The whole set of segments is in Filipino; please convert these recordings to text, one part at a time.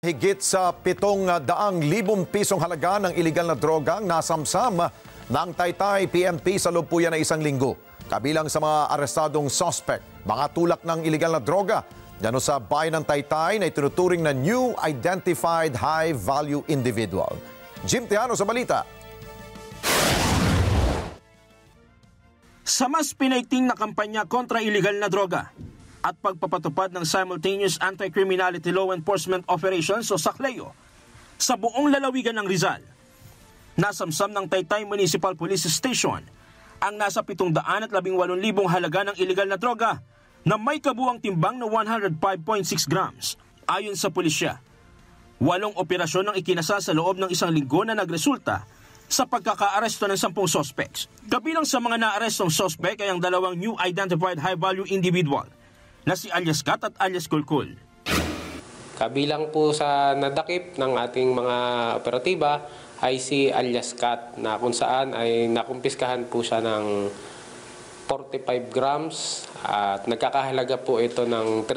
Higit sa 700,000 pisong halaga ng iligal na droga ang nasamsam ng Taytay PNP sa loob po yan na isang linggo. Kabilang sa mga arestadong suspect, mga tulak ng iligal na droga dyan sa bayan ng Taytay na itinuturing na new identified high-value individual. Jim Tejano sa balita. Sa mas pinaigting na kampanya kontra iligal na droga at pagpapatupad ng Simultaneous Anti-Criminality Law Enforcement Operations o SACLEO sa buong lalawigan ng Rizal, nasamsam ng Taytay Municipal Police Station ang nasa 718,000 halaga ng iligal na droga na may kabuang timbang na 105.6 grams. Ayon sa pulisya, 8 operasyon ang ikinasa sa loob ng isang linggo na nagresulta sa pagkakaaresto ng 10 suspects. Kabilang sa mga naarestong suspect ay ang 2 new identified high-value individual na si alias Kat at alias Kulkul. Kabilang po sa nadakip ng ating mga operatiba ay si alias Kat na kung saan ay nakumpiskahan po siya ng 45 grams at nagkakahalaga po ito ng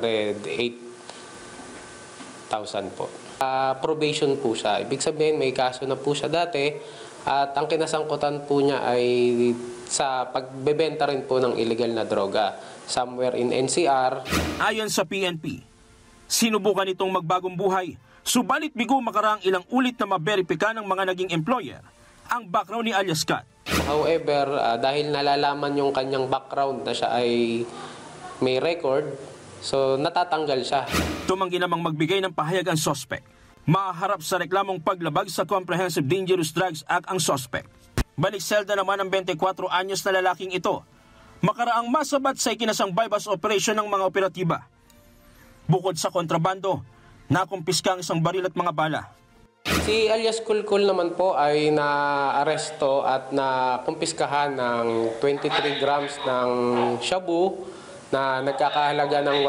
308,000 po. Probation po siya. Ibig sabihin may kaso na po siya dati at ang kinasangkutan po niya ay sa pagbebenta rin po ng illegal na droga somewhere in NCR. Ayon sa PNP, sinubukan itong magbagong buhay, subalit bigo makaraang ilang ulit na maberipika ng mga naging employer ang background ni alias Kat. However, dahil nalalaman yung kanyang background na siya ay may record, so natatanggal siya. Tumanggi namang magbigay ng pahayag ang suspect. Maharap sa reklamong paglabag sa Comprehensive Dangerous Drugs Act ang suspect. Balik selda naman ang 24 anyos na lalaking ito. Makaraang masabat sa ikinasang bypass operation ng mga operatiba. Bukod sa kontrabando, nakumpiska ang isang baril at mga bala. Si alias Kulkul naman po ay na-aresto at nakumpiskahan ng 23 grams ng shabu na nagkakahalaga ng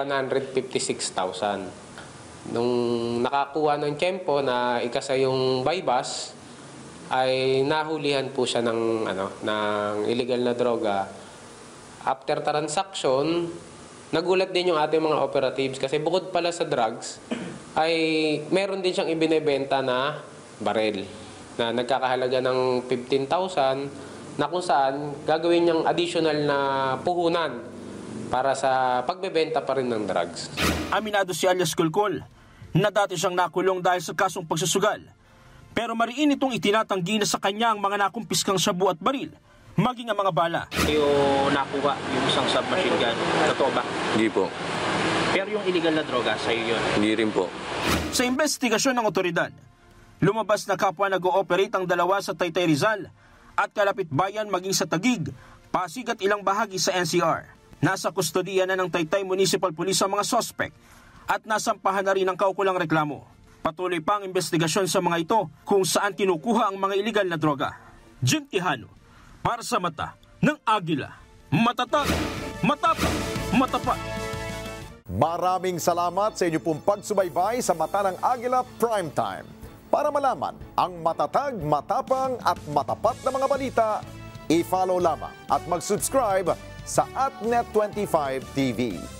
156,000. Nung nakakuha ng tiyempo na ikasa yung bypass, ay nahulihan po siya ng illegal na droga. After transaction, nagulat din yung ating mga operatives kasi bukod pala sa drugs, ay meron din siyang ibinebenta na barel na nagkakahalaga ng 15,000 na kung saan gagawin niyang additional na puhunan para sa pagbebenta pa rin ng drugs. Aminado si alias Kulkul na dati siyang nakulong dahil sa kasong pagsusugal. Pero mariin itong itinatanggi na sa kanya ang mga nakumpiskang shabu at baril, maging ang mga bala. Yung nakuha, yung isang submachine gun, totoo ba? Hindi po. Pero yung illegal na droga, sa'yo yun? Hindi rin po. Sa investigasyon ng otoridad, lumabas na kapwa nag-ooperate ang 2 sa Taytay Rizal at kalapit bayan maging sa Taguig, Pasig at ilang bahagi sa NCR. Nasa kustodiya na ng Taytay Municipal Police ang mga suspect at nasampahan na rin ang kaukulang reklamo. Patuloy pa ang investigasyon sa mga ito kung saan kinukuha ang mga iligal na droga. Jim Tejano, para sa mata ng Agila. Matatag, matapang, matapat. Maraming salamat sa inyo pong pagsubaybay sa Mata ng Agila Primetime. Para malaman ang matatag, matapang at matapat na mga balita, i-follow lamang at mag-subscribe sa @Net25 TV.